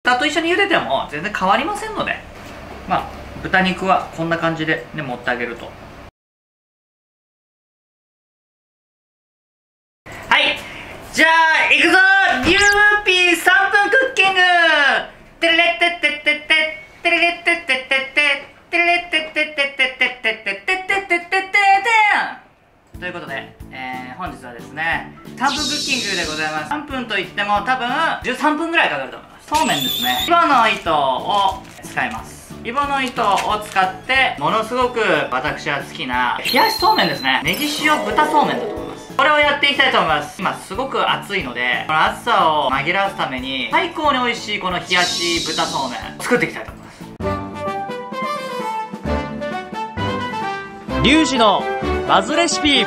豚と一緒に茹でても全然変わりませんので、まあ豚肉はこんな感じでね持ってあげると。はい、じゃあいくぞ、リュウピー3分クッキング。テレレッテッテッテッテッテレレッテッテッテッテッテレレッテッテッテッテッテッテッテッテッテッテッテッテッテンということで、本日はですね3分クッキングでございます。3分といっても多分13分ぐらいかかると思います。そうめんですね。イボの糸を使います。イボの糸を使ってものすごく私は好きな冷やしそうめんですね。ネギ塩豚そうめんだと思います。これをやっていきたいと思います。今すごく暑いので、この暑さを紛らわすために最高に美味しいこの冷やし豚そうめん作っていきたいと思います。 リュウジのバズレシピ。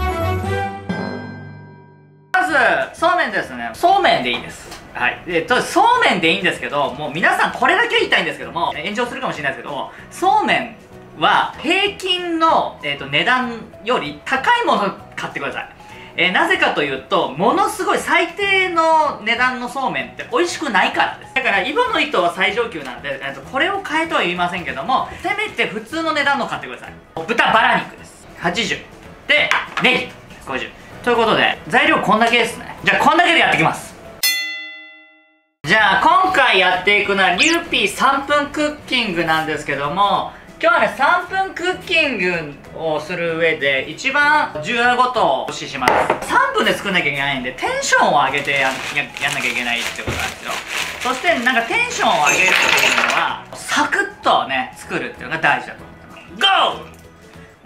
まずそうめんですね。そうめんでいいです。はい、そうめんでいいんですけど、もう皆さんこれだけ言いたいんですけども、炎上するかもしれないですけども、そうめんは平均の、値段より高いものを買ってください。なぜかというと、ものすごい最低の値段のそうめんって美味しくないからです。だからイボの糸は最上級なんで、これを買えとは言いませんけども、せめて普通の値段の買ってください。豚バラ肉です。80でネギ50ということで、材料こんだけですね。じゃあこんだけでやっていきます。じゃあ今回やっていくのはリュウピー3分クッキングなんですけども、今日はね3分クッキングをする上で一番重要なことをお教えします。3分で作んなきゃいけないんで、テンションを上げてやんなきゃいけないってことなんですよ。そしてなんかテンションを上げるっていうのはサクッとね作るっていうのが大事だと思ってます。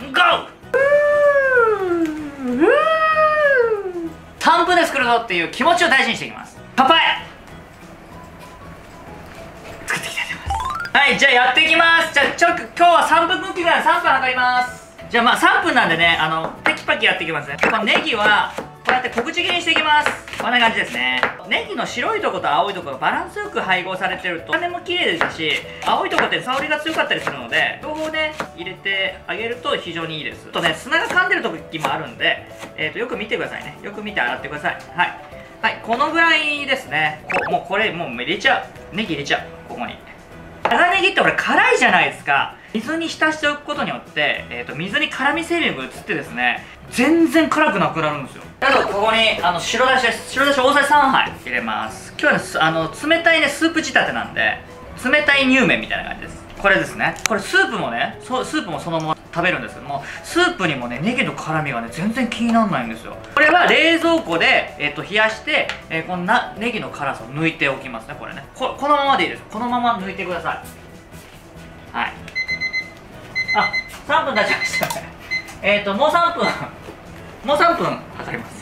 ゴーゴー3分で作るぞっていう気持ちを大事にしていきます。乾杯。作っていきたいと思います。はい、じゃあやっていきます。じゃあ今日は3分クッキングなんで3分測ります。じゃあまあ3分なんでね、テキパキやっていきますね。このネギはこうやって小口切りにしていきます。こんな感じですね。ネギの白いとこと青いところがバランスよく配合されてると見た目も綺麗ですし、青いとこって香りが強かったりするので、両方ね入れてあげると非常にいいです。とね、砂が噛んでる時もあるんで、よく見てくださいね。よく見て洗ってください。はいはい、このぐらいですね。もうこれもう入れちゃう。ネギ入れちゃう。ここに長ネギってこれ辛いじゃないですか。水に浸しておくことによって、水に辛味成分が移ってですね、全然辛くなくなるんですよ。あとここに白だしです。白だし大さじ3杯入れます。今日はね冷たいねスープ仕立てなんで、冷たい乳麺みたいな感じです。これですね。これスープもね、スープもそのまま食べるんですけども、スープにもねネギの辛みがね全然気にならないんですよ。これは冷蔵庫で、冷やして、このネギの辛さを抜いておきますね。これねこのままでいいです。このまま抜いてください。はい、あ、3分経ちましたね。もう3分もう3分測ります。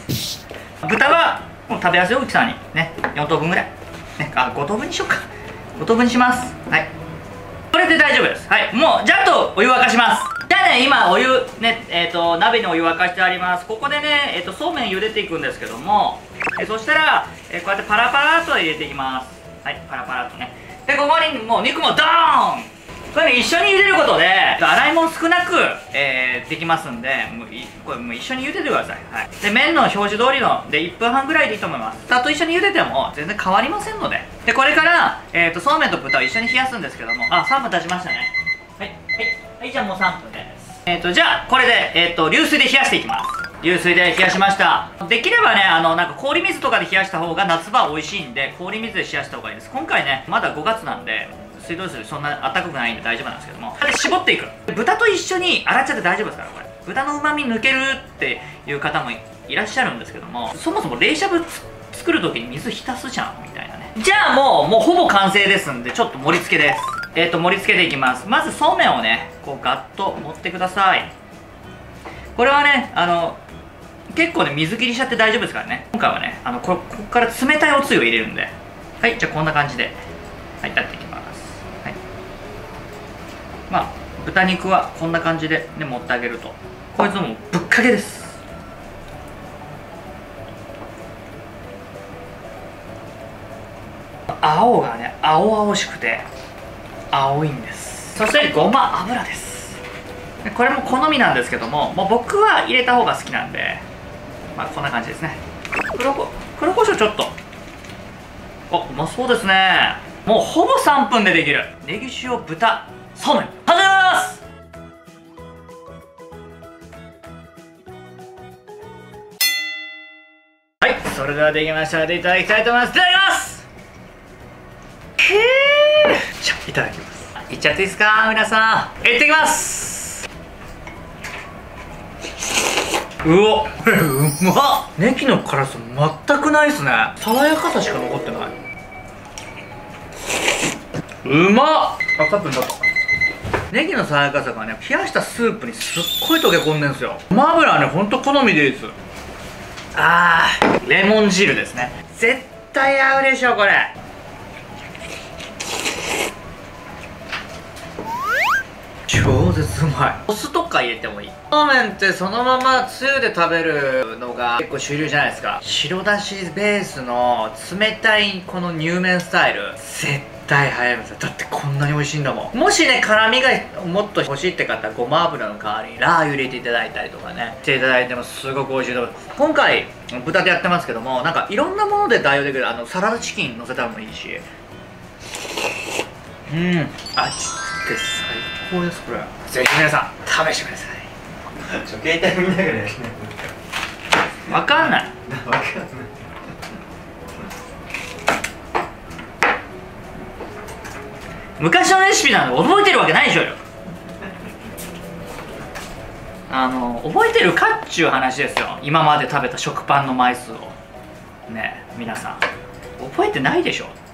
豚はもう食べやすい大きさにね4等分ぐらい、ね、5等分にしようか。5等分にします。はい、これで大丈夫です。はい、もうじゃあとお湯沸かします。じゃあね、今お湯ね鍋にお湯沸かしてあります。ここでねそうめん茹でていくんですけども、そしたらこうやってパラパラっと入れていきます。はい、パラパラっとね。でここにもう肉もドーン、これ、ね、一緒に茹でることで洗い物少なく、できますんで、これもう一緒に茹でてください。はい、で麺の表示通りので1分半ぐらいでいいと思います。豚と一緒に茹でても全然変わりませんので。でこれから、そうめんと豚を一緒に冷やすんですけども、3分経ちましたね。はいはいはい、じゃあもう3分です。じゃあこれで、流水で冷やしていきます。流水で冷やしました。できればねなんか氷水とかで冷やした方が夏場は美味しいんで、氷水で冷やした方がいいです。今回ねまだ5月なんで水道水そんな暖かくないんで大丈夫なんですけども、で絞っていく。豚と一緒に洗っちゃって大丈夫ですから。これ豚のうまみ抜けるっていう方もいらっしゃるんですけども、そもそも冷しゃぶ作る時に水浸すじゃんみたいなね。じゃあもうほぼ完成ですんで、ちょっと盛り付けです。盛り付けていきます。まずそうめんをねこうガッと盛ってください。これはね結構ね水切りしちゃって大丈夫ですからね。今回はねここから冷たいおつゆを入れるんで、はい、じゃあこんな感じではいやっていきます。はい、まあ豚肉はこんな感じでね持ってあげると、こいつもぶっかけです。青がね青々しくて青いんです。そしてごま油です。これも好みなんですけども、僕は入れた方が好きなんで、こんな感じですね。黒胡椒ちょっと、うまそうですね。 もうほぼ3分でできるネギ塩豚そうめん始めます。はい、それではできましたのでいただきたいと思います。いただきます。じゃあいただきます。いっちゃっていいですか皆さん。いってきます。うおうまっ。ネギの辛さ全くないっすね。爽やかさしか残ってない。うまっ。カップになった。ネギの爽やかさがね、冷やしたスープにすっごい溶け込んでんですよ。ごま油はね、ほんと好みでいいです。レモン汁ですね。絶対合うでしょこれ。超絶うまい。お酢とか入れてもいい。そうめんってそのままつゆで食べるのが結構主流じゃないですか。白だしベースの冷たいこの乳麺スタイル絶対流行りますよ。だってこんなに美味しいんだもん。もしね辛みがもっと欲しいって方はごま油の代わりにラー油入れていただいたりとかねしていただいてもすごく美味しいと思います。今回豚でやってますけども、なんかいろんなもので代用できるサラダチキン乗せたらもいいし、味付け最高です。これぜひ皆さん試してください。 携帯見ながらやるね。 分かんない。 分かんない。 昔のレシピなんで覚えてるわけないでしょうよ。覚えてるかっちゅう話ですよ。今まで食べた食パンの枚数をね、皆さん覚えてないでしょ。